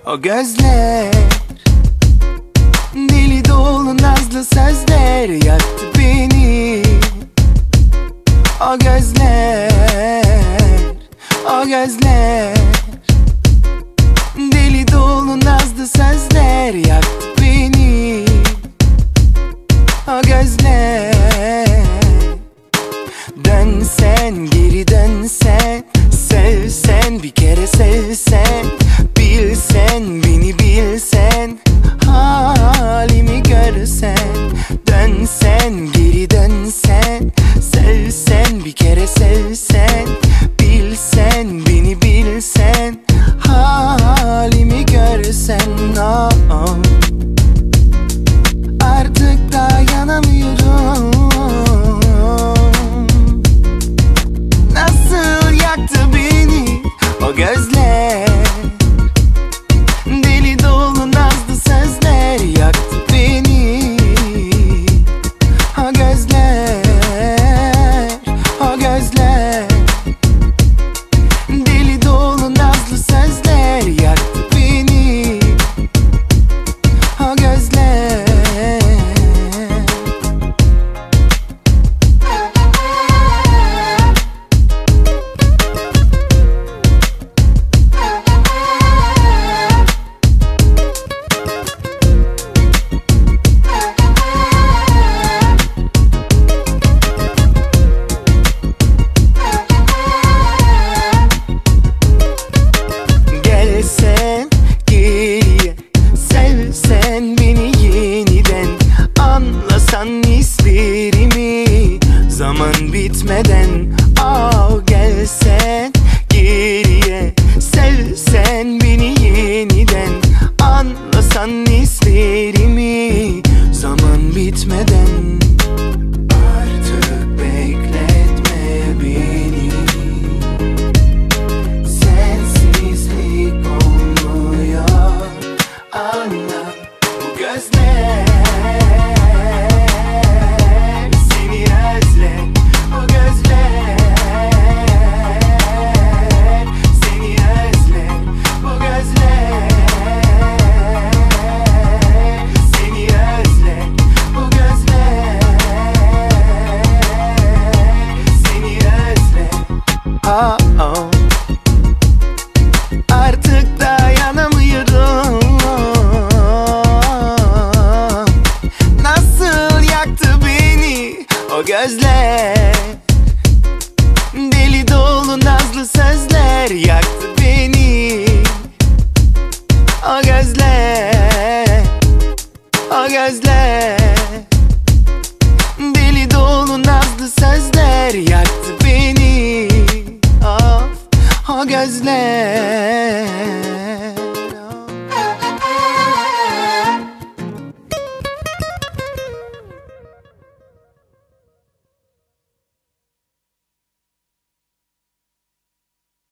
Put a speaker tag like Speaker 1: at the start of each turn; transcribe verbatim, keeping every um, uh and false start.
Speaker 1: O gözler, deli dolu nazlı sözler yaktı beni. O gözler, o gözler, deli dolu nazlı sözler yaktı beni. O gözler, dönsen geri dönsen, sevsen bir kere sevsen, bilsen beni bilsen, halimi görsen. Dönsen geri dönsen, sevsen bir kere sevsen, bilsen beni bilsen, halimi görsen. Oh, oh. Artık dayanamıyorum. Nasıl yaktı beni o gözler, deli dolu nazlı sözler yaktı beni. O gözler, o gözler, deli dolu nazlı sözler yaktı beni. O gözler. Gelsen geriye, sevsen beni yeniden, anlasan hislerimi zaman bitmeden. Oh, gelsen geriye, sevsen beni yeniden, anlasan hislerimi zaman bitmeden. Artık bekletme beni, sensizlik olmuyor, anla. Bu gözler seni özler, bu gözler seni özler, bu gözler seni özler, bu gözler seni özler. Oh, oh. Artık dayanamıyorum. Nasıl yaktı beni o gözler, deli dolu nazlı sözler yaktı beni. O gözler, o gözler, deli dolu nazlı sözler yaktı beni. Of, o gözler.